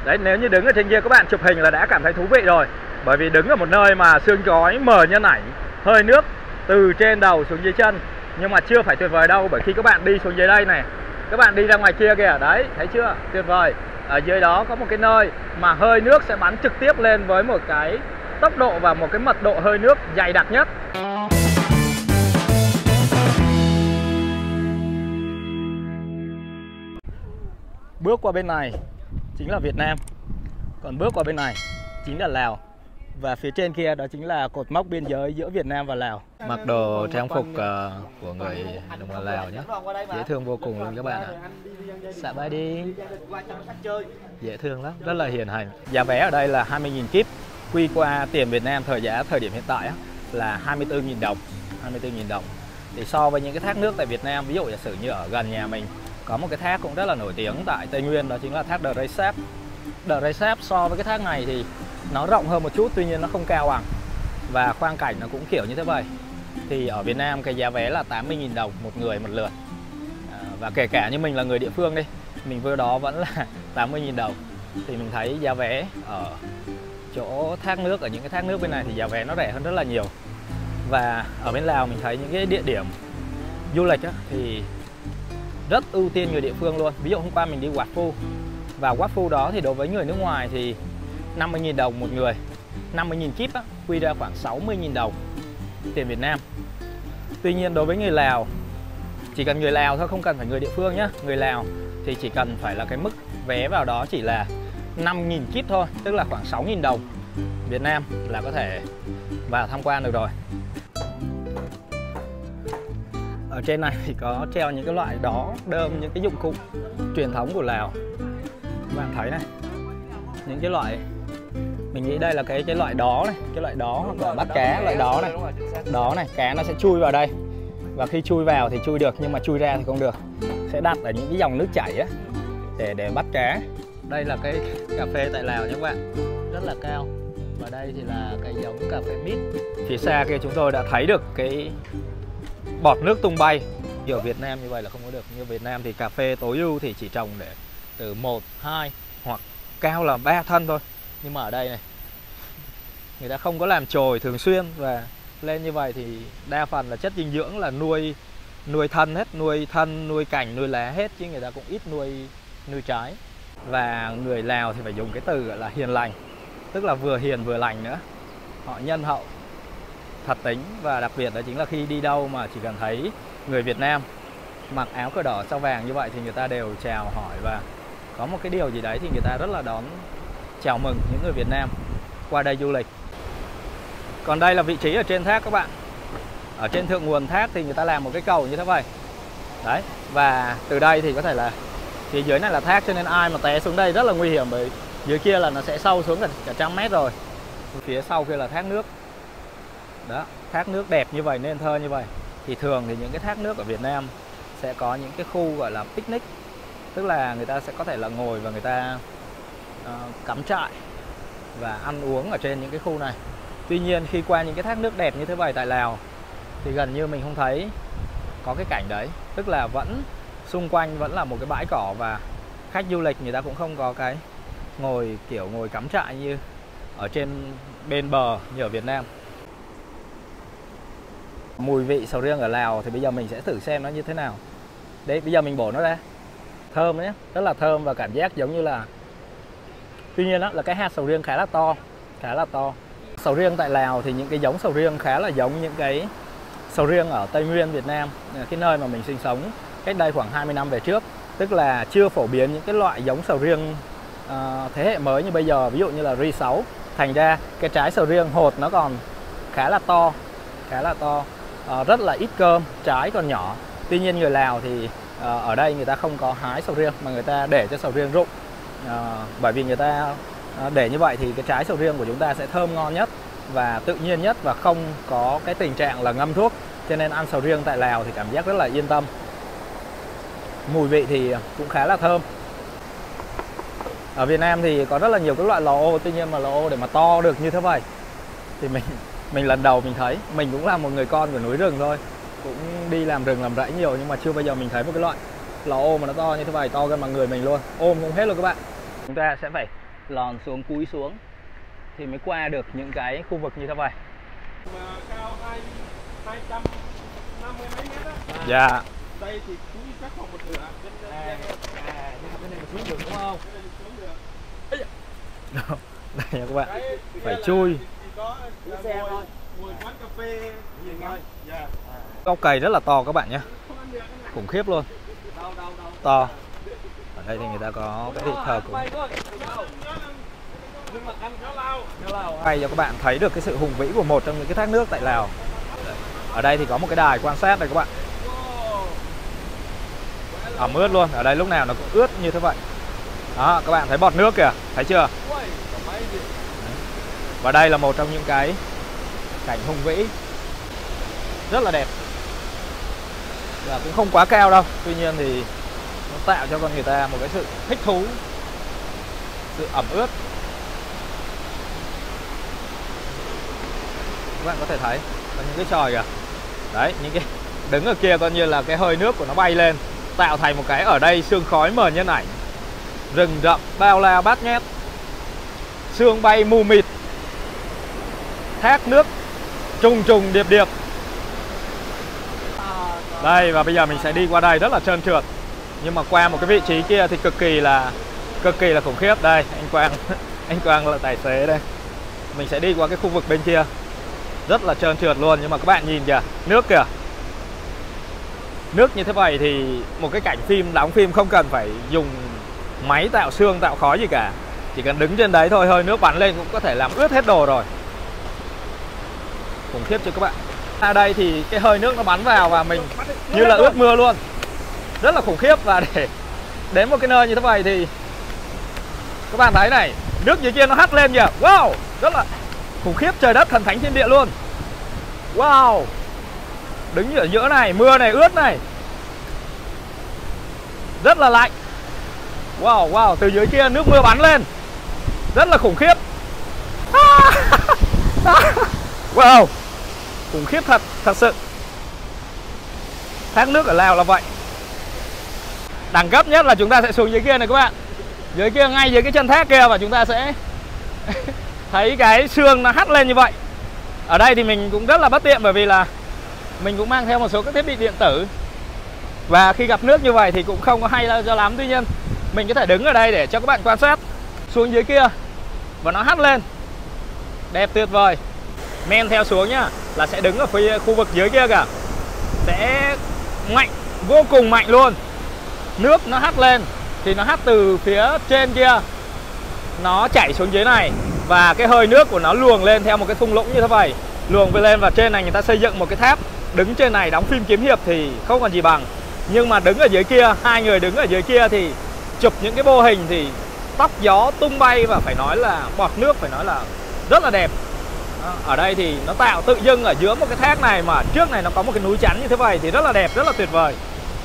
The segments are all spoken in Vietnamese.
Đấy, nếu như đứng ở trên kia các bạn chụp hình là đã cảm thấy thú vị rồi. Bởi vì đứng ở một nơi mà sương khói mờ nhân ảnh, hơi nước từ trên đầu xuống dưới chân. Nhưng mà chưa phải tuyệt vời đâu, bởi khi các bạn đi xuống dưới đây này, các bạn đi ra ngoài kia kìa, đấy, thấy chưa? Tuyệt vời. Ở dưới đó có một cái nơi mà hơi nước sẽ bắn trực tiếp lên với một cái tốc độ và một cái mật độ hơi nước dày đặc nhất. Bước qua bên này chính là Việt Nam, còn bước qua bên này chính là Lào. Và phía trên kia đó chính là cột mốc biên giới giữa Việt Nam và Lào. Mặc đồ trang phục của người đồng bào Lào nhé. Dễ thương vô cùng luôn các bạn ạ. Xạ bay đi. Dễ thương lắm, rất là hiền hành. Giá vé ở đây là 20.000 kíp. Quy qua tiền Việt Nam thời điểm hiện tại là 24.000 đồng. 24.000 đồng. Thì so với những cái thác nước tại Việt Nam, ví dụ giả sử như ở gần nhà mình có một cái thác cũng rất là nổi tiếng tại Tây Nguyên, đó chính là thác Đờ Sáp. Đờ Sáp so với cái thác này thì nó rộng hơn một chút, tuy nhiên nó không cao bằng. Và khoang cảnh nó cũng kiểu như thế vậy. Thì ở Việt Nam cái giá vé là 80.000 đồng một người một lượt. Và kể cả như mình là người địa phương đi, mình vừa đó vẫn là 80.000 đồng. Thì mình thấy giá vé ở chỗ thác nước, ở những cái thác nước bên này thì giá vé nó rẻ hơn rất là nhiều. Và ở bên Lào mình thấy những cái địa điểm du lịch thì rất ưu tiên người địa phương luôn. Ví dụ hôm qua mình đi Wat Phu. Và Wat Phu đó thì đối với người nước ngoài thì 50.000 đồng một người. 50.000 kíp quy ra khoảng 60.000 đồng tiền Việt Nam. Tuy nhiên đối với người Lào, chỉ cần người Lào thôi, không cần phải người địa phương nhé. Người Lào thì chỉ cần phải là cái mức vé vào đó chỉ là 5.000 kíp thôi, tức là khoảng 6.000 đồng Việt Nam là có thể vào tham quan được rồi. Ở trên này thì có treo những cái loại đó, đơm, những cái dụng cụ truyền thống của Lào. Các bạn thấy này, những cái loại, mình nghĩ đây là cái loại đó này, cái loại đó hoặc là bắt cá, loại đó này. Đó này, cá nó sẽ chui vào đây. Và khi chui vào thì chui được, nhưng mà chui ra thì không được. Sẽ đặt ở những cái dòng nước chảy để bắt cá. Đây là cái cà phê tại Lào nhé các bạn, rất là cao. Và đây thì là cái giống cà phê mít. Phía xa kia chúng tôi đã thấy được cái bọt nước tung bay. Như ở Việt Nam như vậy là không có được. Như Việt Nam thì cà phê tối ưu thì chỉ trồng để từ 1, 2 hoặc cao là 3 thân thôi. Nhưng mà ở đây này, người ta không có làm chồi thường xuyên, và lên như vậy thì đa phần là chất dinh dưỡng là nuôi thân hết, nuôi thân, nuôi cành, nuôi lá hết, chứ người ta cũng ít nuôi trái. Và người Lào thì phải dùng cái từ gọi là hiền lành, tức là vừa hiền vừa lành nữa. Họ nhân hậu, thật tính, và đặc biệt đó chính là khi đi đâu mà chỉ cần thấy người Việt Nam mặc áo cờ đỏ sao vàng như vậy thì người ta đều chào hỏi, và có một cái điều gì đấy thì người ta rất là đón chào mừng những người Việt Nam qua đây du lịch. Còn đây là vị trí ở trên thác các bạn. Ở trên thượng nguồn thác thì người ta làm một cái cầu như thế vậy. Đấy, và từ đây thì có thể là phía dưới này là thác, cho nên ai mà té xuống đây rất là nguy hiểm, bởi dưới kia là nó sẽ sâu xuống cả 100 mét rồi. Phía sau kia là thác nước. Đó, thác nước đẹp như vậy nên thơ như vậy. Thì thường thì những cái thác nước ở Việt Nam sẽ có những cái khu gọi là picnic, tức là người ta sẽ có thể là ngồi và người ta cắm trại và ăn uống ở trên những cái khu này. Tuy nhiên khi qua những cái thác nước đẹp như thế này tại Lào thì gần như mình không thấy có cái cảnh đấy. Tức là vẫn xung quanh vẫn là một cái bãi cỏ, và khách du lịch người ta cũng không có cái ngồi cắm trại như ở trên bên bờ như ở Việt Nam. Mùi vị sầu riêng ở Lào thì bây giờ mình sẽ thử xem nó như thế nào. Đấy, bây giờ mình bổ nó ra. Thơm đấy, rất là thơm, và cảm giác giống như là, tuy nhiên đó là cái hạt sầu riêng khá là to. Sầu riêng tại Lào thì những cái giống sầu riêng khá là giống những cái sầu riêng ở Tây Nguyên Việt Nam, cái nơi mà mình sinh sống cách đây khoảng 20 năm về trước. Tức là chưa phổ biến những cái loại giống sầu riêng thế hệ mới như bây giờ, ví dụ như là Ri 6. Thành ra cái trái sầu riêng hột nó còn khá là to, rất là ít cơm, trái còn nhỏ. Tuy nhiên người Lào thì ở đây người ta không có hái sầu riêng, mà người ta để cho sầu riêng rụng. Bởi vì người ta để như vậy thì cái trái sầu riêng của chúng ta sẽ thơm ngon nhất và tự nhiên nhất, và không có cái tình trạng là ngâm thuốc. Cho nên ăn sầu riêng tại Lào thì cảm giác rất là yên tâm. Mùi vị thì cũng khá là thơm. Ở Việt Nam thì có rất là nhiều các loại lò ô, tuy nhiên mà lò ô để mà to được như thế vậy thì mình lần đầu mình thấy. Mình cũng là một người con của núi rừng thôi, cũng đi làm rừng làm rẫy nhiều, nhưng mà chưa bao giờ mình thấy một cái loại lò ô mà nó to như thế này, to gần bằng người mình luôn, ôm không hết luôn các bạn. Chúng ta sẽ phải lòn xuống cúi xuống thì mới qua được những cái khu vực như thế này. Mà cao 250 mấy mét á. Dạ. Đây thì cúi chắc khoảng một nửa. Nhưng mà cái này xuống được đúng không? Cái này xuống được. Đây nha các bạn, phải chui. Có xe thôi. Ngồi quán cà phê gì thôi. Dạ. Gốc cày rất là to các bạn nhé, khủng khiếp luôn, to. Ở đây thì người ta có cái thờ cúng. Quay cho các bạn thấy được cái sự hùng vĩ của một trong những cái thác nước tại Lào. Ở đây thì có một cái đài quan sát đây các bạn, ẩm ướt luôn, ở đây lúc nào nó cũng ướt như thế vậy. Đó, các bạn thấy bọt nước kìa, thấy chưa? Và đây là một trong những cái cảnh hùng vĩ rất là đẹp. Và cũng không quá cao đâu, tuy nhiên thì nó tạo cho con người ta một cái sự thích thú, sự ẩm ướt. Các bạn có thể thấy có những cái chòi kìa. Đấy, những cái đứng ở kia coi như là cái hơi nước của nó bay lên, tạo thành một cái ở đây sương khói mờ nhân ảnh. Rừng rậm bao la bát ngát, sương bay mù mịt, thác nước trùng trùng điệp điệp. Đây, và bây giờ mình sẽ đi qua đây rất là trơn trượt, nhưng mà qua một cái vị trí kia thì cực kỳ là khủng khiếp. Đây, anh Quang là tài xế đây. Mình sẽ đi qua cái khu vực bên kia rất là trơn trượt luôn, nhưng mà các bạn nhìn kìa, nước kìa. Nước như thế này thì một cái cảnh phim, đóng phim không cần phải dùng máy tạo sương, tạo khói gì cả. Chỉ cần đứng trên đấy thôi, hơi nước bắn lên cũng có thể làm ướt hết đồ rồi. Khủng khiếp chưa các bạn? Ở đây thì cái hơi nước nó bắn vào và mình như là ướt mưa luôn. Rất là khủng khiếp. Và để đến một cái nơi như thế này thì các bạn thấy này, nước dưới kia nó hắt lên kìa. Wow, rất là khủng khiếp, trời đất thần thánh thiên địa luôn. Wow, đứng ở giữa này, mưa này, ướt này, rất là lạnh. Wow, wow, từ dưới kia nước mưa bắn lên, rất là khủng khiếp. Wow, khủng khiếp thật sự. Thác nước ở Lào là vậy. Đẳng cấp nhất là chúng ta sẽ xuống dưới kia này các bạn. Dưới kia, ngay dưới cái chân thác kia, và chúng ta sẽ thấy cái sương nó hắt lên như vậy. Ở đây thì mình cũng rất là bất tiện, bởi vì là mình cũng mang theo một số các thiết bị điện tử, và khi gặp nước như vậy thì cũng không có hay cho lắm. Tuy nhiên mình có thể đứng ở đây để cho các bạn quan sát xuống dưới kia, và nó hắt lên đẹp tuyệt vời. Men theo xuống nhá, là sẽ đứng ở phía khu vực dưới kia kìa, sẽ mạnh, vô cùng mạnh luôn. Nước nó hắt lên thì nó hắt từ phía trên kia, nó chảy xuống dưới này, và cái hơi nước của nó luồng lên theo một cái thung lũng như thế này, luồng về lên. Và trên này người ta xây dựng một cái tháp. Đứng trên này đóng phim kiếm hiệp thì không còn gì bằng. Nhưng mà đứng ở dưới kia, hai người đứng ở dưới kia thì chụp những cái mô hình thì tóc gió tung bay, và phải nói là bọt nước, phải nói là rất là đẹp. Ở đây thì nó tạo tự dưng ở giữa một cái thác này, mà trước này nó có một cái núi chắn như thế này thì rất là đẹp, rất là tuyệt vời.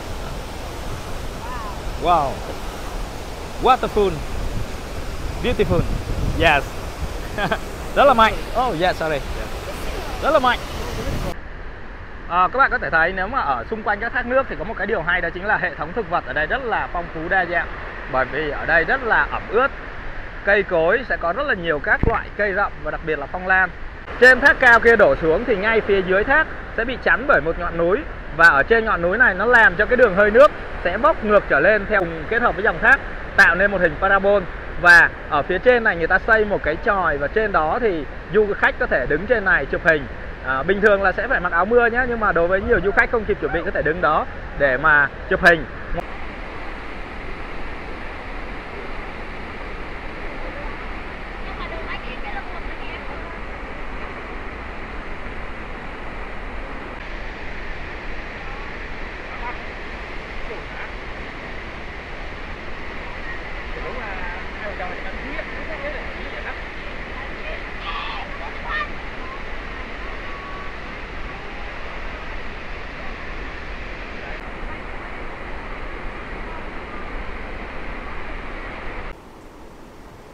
Wow, waterfall, beautiful, yes. Rất là mạnh. Oh yes, sorry. Rất là mạnh. Các bạn có thể thấy nếu mà ở xung quanh các thác nước thì có một cái điều hay, đó chính là hệ thống thực vật ở đây rất là phong phú đa dạng. Bởi vì ở đây rất là ẩm ướt, cây cối sẽ có rất là nhiều các loại cây rậm, và đặc biệt là phong lan. Trên thác cao kia đổ xuống thì ngay phía dưới thác sẽ bị chắn bởi một ngọn núi, và ở trên ngọn núi này nó làm cho cái đường hơi nước sẽ bốc ngược trở lên theo kết hợp với dòng thác, tạo nên một hình parabol. Và ở phía trên này người ta xây một cái chòi, và trên đó thì du khách có thể đứng trên này chụp hình. Bình thường là sẽ phải mặc áo mưa nhé, nhưng mà đối với nhiều du khách không kịp chuẩn bị có thể đứng đó để mà chụp hình.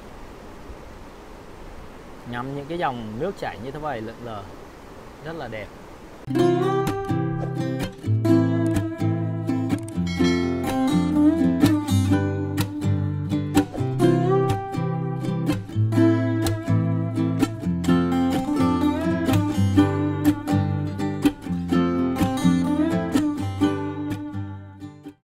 Ngắm những cái dòng nước chảy như thế này lượn lờ rất là đẹp.